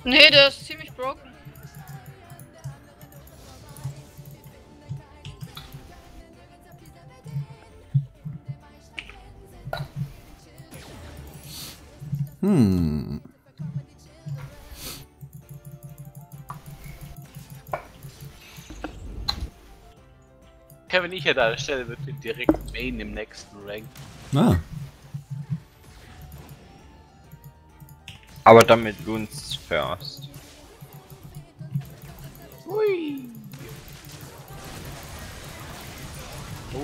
Nee, der ist ziemlich broken. Wenn ich ja da stelle, wird direkt Main im nächsten Rank. Ah. Aber damit lohnt's first. Hui. Oh.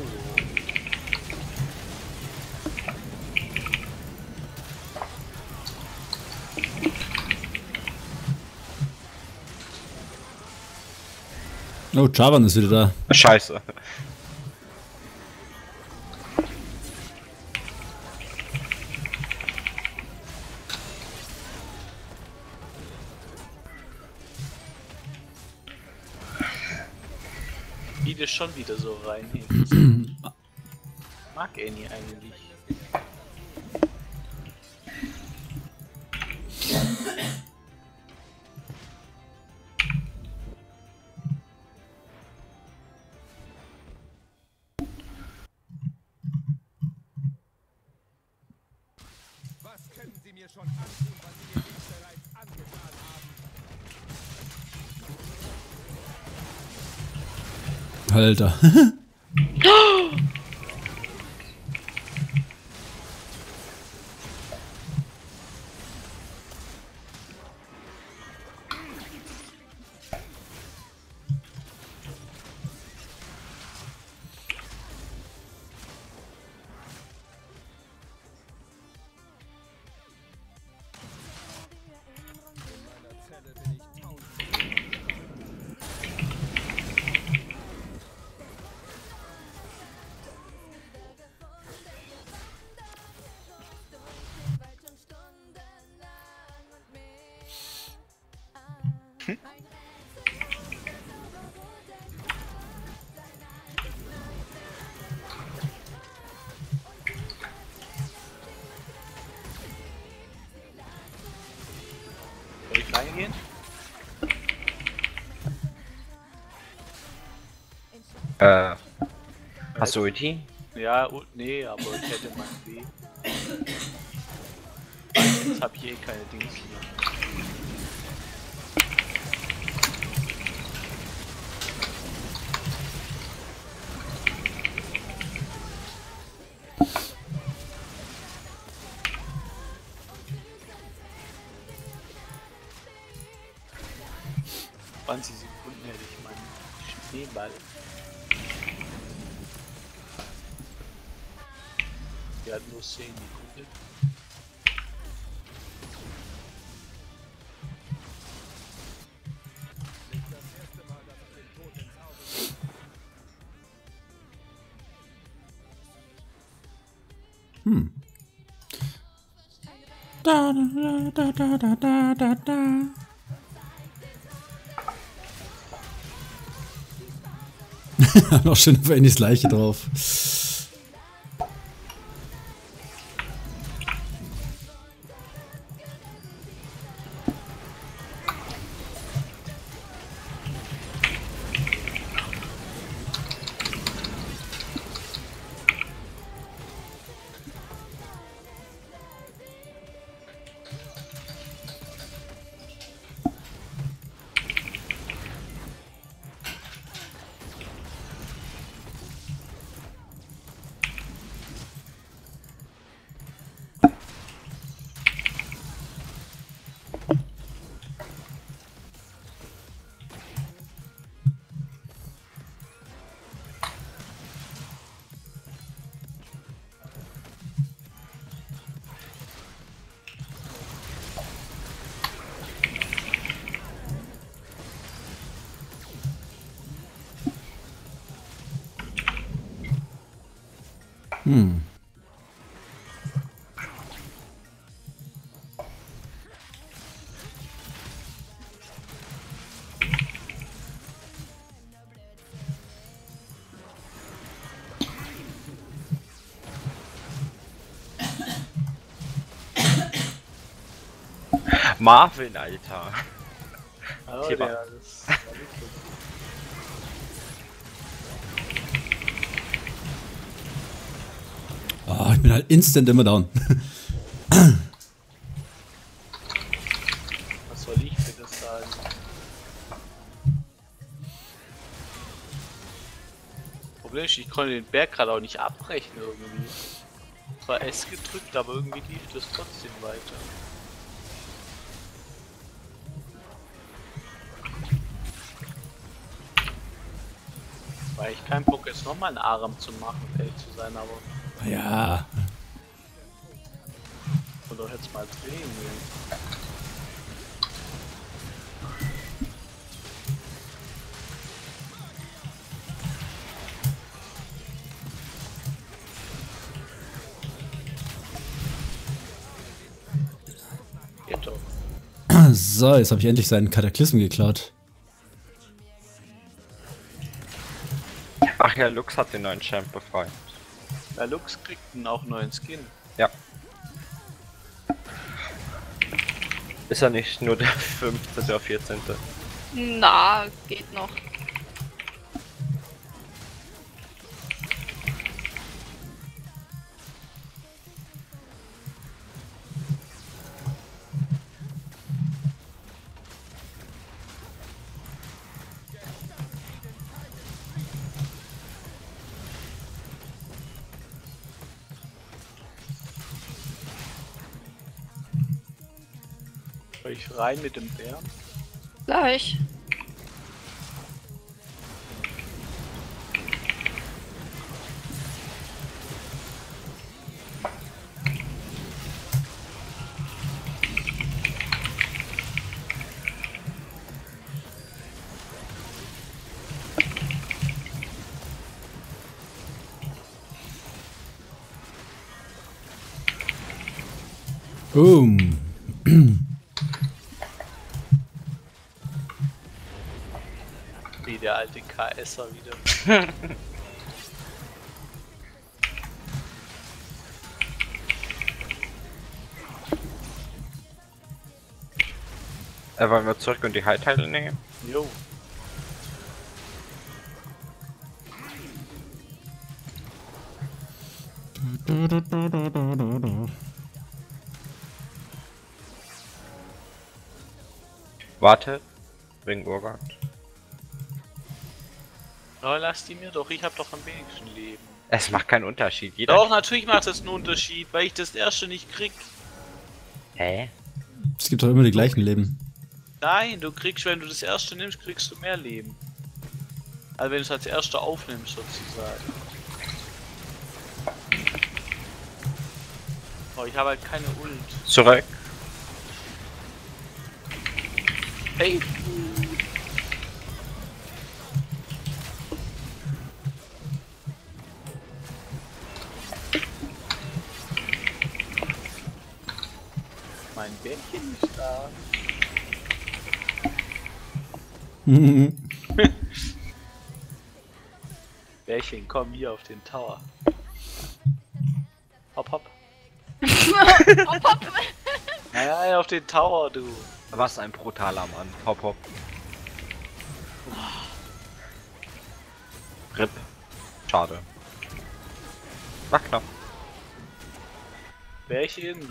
Oh, Javan ist wieder da. Scheiße. Wie das schon wieder so rein. Mag Annie eigentlich. Was können Sie mir schon antun, was Sie mir nicht bereits angetan haben? Alter. In meiner Zelle bin ich taub. Soll ich reingehen? Hast du Ulti? Ja, nee, aber ich hätte mal weh. Jetzt habe ich eh keine Dings hier. ...20 Sekunden hätte ich meinen Schneeball. Der hat nur 10 Sekunden. Nicht das erste Mal, dass ich den Tod ins Auge sehe. Da, da, da, da, da, da, da, da. Noch schön auf Annies Leiche drauf. Marvin, Alter. Oh, Thema. der, das war wirklich- Oh, ich bin halt instant immer down. Was soll ich für das sagen? Problem ist, ich konnte den Berg gerade auch nicht abbrechen irgendwie. Zwar S gedrückt, aber irgendwie lief das trotzdem weiter. Weil ich keinen Bock jetzt nochmal einen Aram zu machen, um ehrlich zu sein, aber Ja. und doch jetzt mal drehen will. Geht doch. So, jetzt habe ich endlich seinen Kataklysm geklaut. Ach ja, Lux hat den neuen Champ befreit. Der Lux kriegt einen auch neuen Skin. Ja. Ist er nicht nur der 15. oder 14.? Na, geht noch. Soll ich rein mit dem Bären? Gleich. Boom. Wie der alte KSer wieder. Wollen wir zurück und die High-Title nehmen? Jo. Warte. Wegen Urgott. Oh, lass die mir doch, ich hab doch am wenigsten Leben. Es macht keinen Unterschied. Jeder. Doch, natürlich macht das einen Unterschied, weil ich das erste nicht krieg. Hä? Es gibt doch immer die gleichen Leben. Nein, du kriegst, wenn du das erste nimmst, kriegst du mehr Leben. Also wenn du es als erster aufnimmst, sozusagen. Oh, ich habe halt keine Ult. Zurück. Hey! Mein Bärchen ist da. Bärchen, komm hier auf den Tower. Hopp, hopp. Hopp, hopp. Nein, auf den Tower, du. Was ein brutaler Mann. Hopp, hopp. RIP. Schade. War knapp. Bärchen.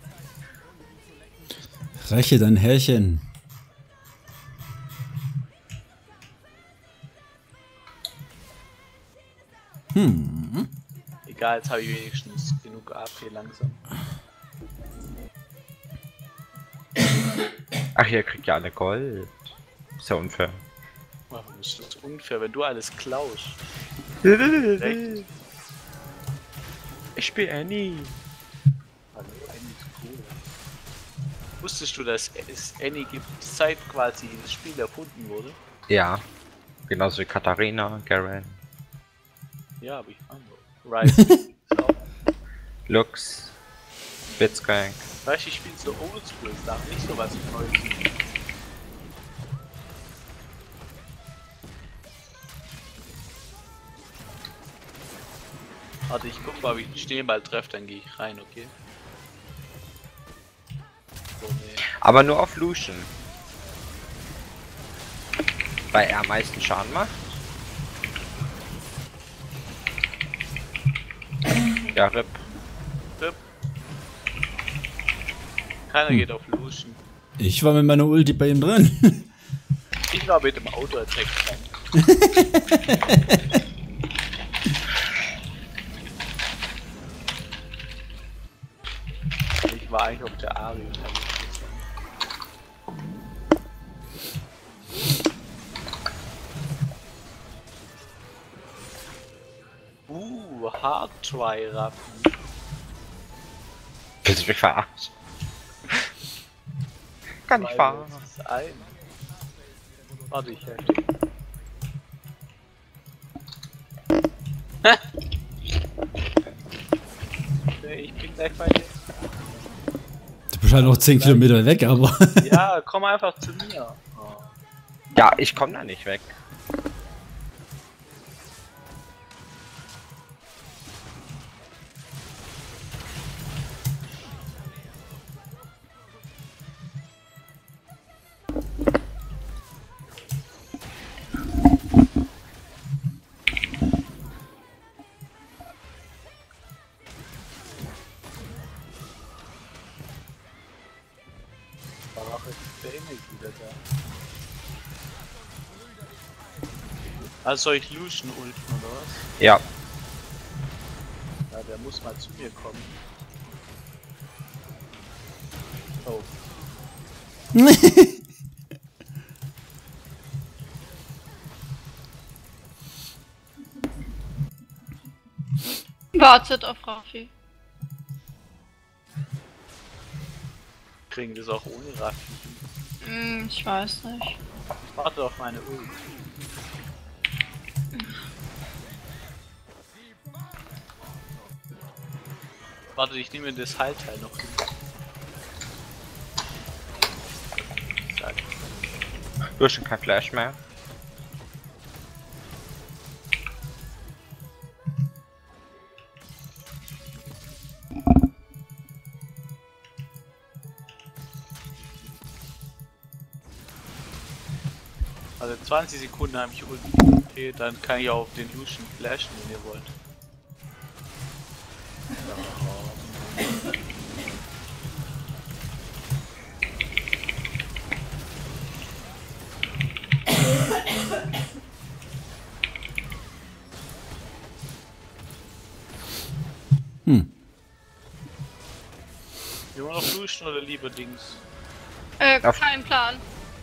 Räche dein Härchen. Egal, jetzt habe ich wenigstens genug AP langsam. Ach, ihr kriegt ja alle Gold. Ist ja unfair. Warum ist das unfair, wenn du alles klaust? Recht. Ich bin Annie. Hallo, Annie ist cool. Wusstest du, dass es Annie gibt, seit quasi das Spiel erfunden wurde? Ja. Genauso wie Katharina, Garen, Ja, aber ich fand Right. Lux, Blitzcrank. Weißt du, ich spiele so oldschool, ich darf nicht so was Neues. Warte, ich guck mal, wie ich den Schneeball treffe, dann gehe ich rein, okay? So, nee. Aber nur auf Lucian. Weil er am meisten Schaden macht. Ja, RIP. Tipp. Keiner geht auf Lucian. Ich war mit meiner Ulti bei ihm drin. Ich war mit dem Auto-Attack dran. Ich war eigentlich auf der Ari. Hard-Try-Rappen. Willst du mich verarschen? Kann ich fahren. Ein. Warte, ich helfe. Ich bin gleich bei dir. Du bist halt noch 10 Kilometer weg, aber. Ja, komm einfach zu mir. Oh. Ja, ich komme da nicht weg. Ach, ist der Emil wieder da. Also soll ich Lucian ulten oder was? Ja. Ja, der muss mal zu mir kommen. Oh. Wartet auf Raffi. Kriegen das auch ohne Raffi. Ich weiß nicht. Ich warte auf meine Ult. Warte, ich nehme das Heilteil noch hin. Zack. Du hast schon kein Flash mehr. Also 20 Sekunden habe ich Ult. Okay, dann kann ich auch auf den Lucian flashen, wenn ihr wollt. Immer noch Lucian oder lieber Dings? Kein Plan.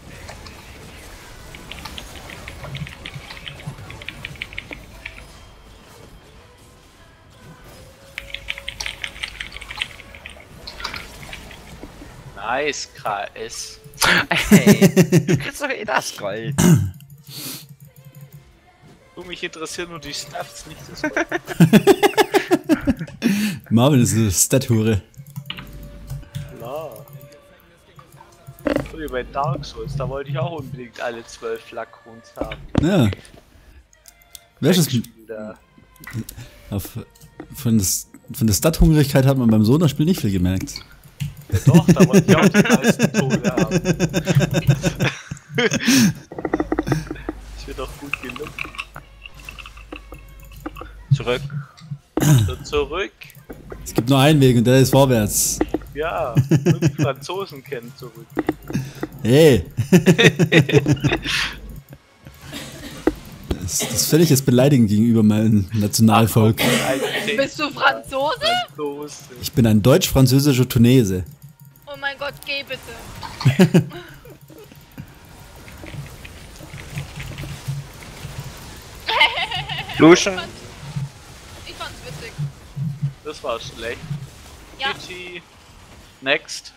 Nice, KS. Hey, du kriegst doch eh das Gold. Du, mich interessieren nur die Stats, nicht das Gold. Marvin ist eine Stat-Hure. Klar. So wie bei Dark Souls, da wollte ich auch unbedingt alle 12 Flakons haben. Ja. Welches. Da. Von der Stat-Hungrigkeit hat man beim Sona-Spiel nicht viel gemerkt. Ja doch, da wollte ich auch die meisten Tode haben. Ich wird doch gut genug. Zurück. So, zurück. Es gibt nur einen Weg und der ist vorwärts. Ja, nur die Franzosen kennen zurück. Hey! Das ist völlig jetzt beleidigend gegenüber meinem Nationalvolk. Bist du Franzose? Franzose. Ich bin ein deutsch-französischer Tunese. Oh mein Gott, geh bitte. Lucian. Ich fand's witzig. Das war schlecht. Ja. GG. Next.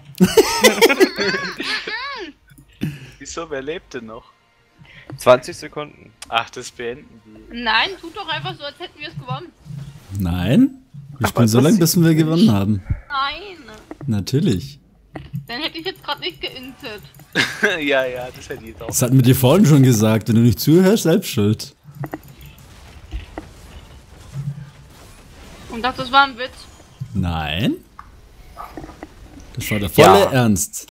Wieso, wer lebt denn noch? 20 Sekunden. Ach, das beenden die. Nein, tut doch einfach so, als hätten wir es gewonnen. Nein? Wir spielen was so lange, sieht bis wir gewonnen haben. Nein. Natürlich. Dann hätte ich jetzt gerade nicht geintet. Ja, das hätte ich auch. Das hatten wir dir vorhin schon gesagt. Wenn du nicht zuhörst, selbst schuld. Und dachte, das war ein Witz. Nein? Das war der volle Ja. Ernst.